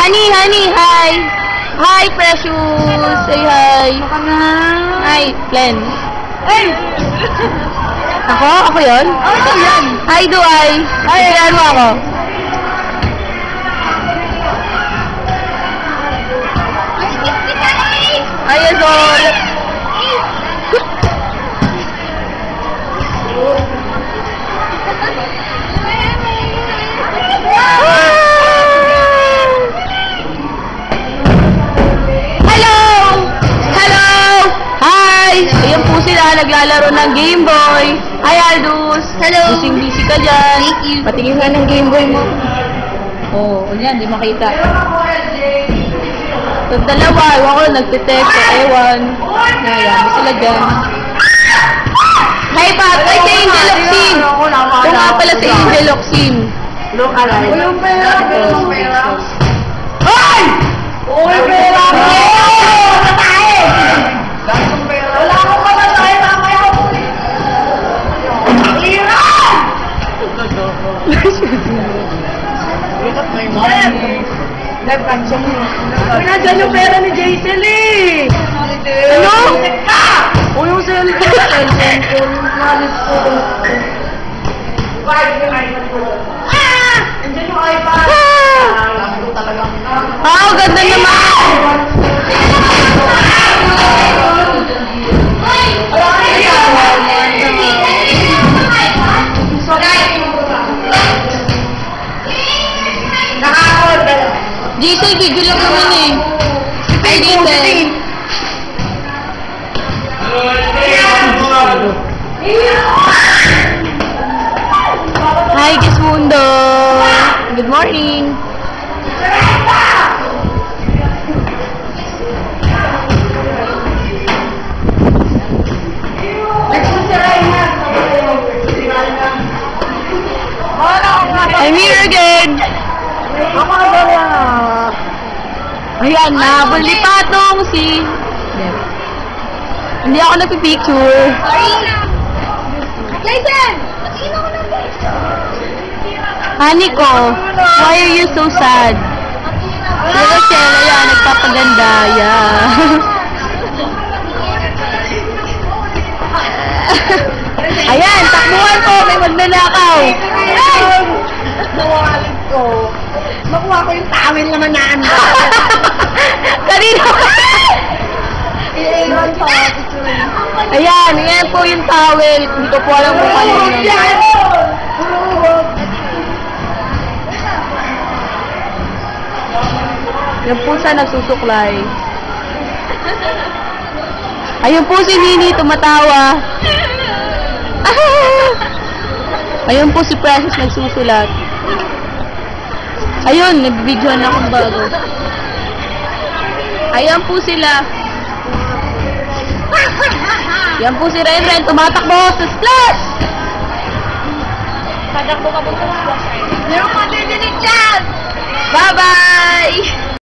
Honey, hi. Hi, Precious. Say hi. Hi, Len. Hey! Ako yun? Oh, ito yan. Hi, Duay. Hi, mo ako. Hi, Azol. Ayan po sila, naglalaro ng Game Boy. Hi, Aldous. Hello. Busy ka dyan. Thank you. Patingin nga ng Game Boy mo. Oo, yan, di makita. Itong dalawa, ewan ko, nagtitext. Ewan. Ayan, sila dyan. Hi, Pat. Ay, si Angel Oxim. Ito nga pala si Angel Oxim. Look alike. Yung pera. Ay! Uy, pera! Wala akong mamatay, mamaya ako. Iran! Pinadyan yung pera ni Jason eh! Ano? O yung cellphone. Nalit ko. Andiyan yung iPad. Ah, ganda naman! Jason, gigil lang naman eh. Ay, Jason. Hi, Gismundo. Good morning. I'm here again. Ayan, nabol ni Patong si... Hindi ako nagpipicture. Jason! Honey ko, why are you so sad? Si Rochelle, ayan, nagpapaganda. Yeah. Ayan, takbuhan ko, may magnanakaw. Nawalit ko. Nakuha ko yung tawel naman na ano. Kanino? Ayan, ayan po yung towel. Hindi ko po alam kung ano yun. Yan po sa nagsusuklay. Ayun po si Nini, tumatawa. Ayun po si Precious nagsusulat. Ayun, nag-videoan akong bago. Ayan po sila. Yan po si Ren, tumatakbo sa splash! Tatakbo ka po sa splash. Meron ka din dyan! Bye-bye!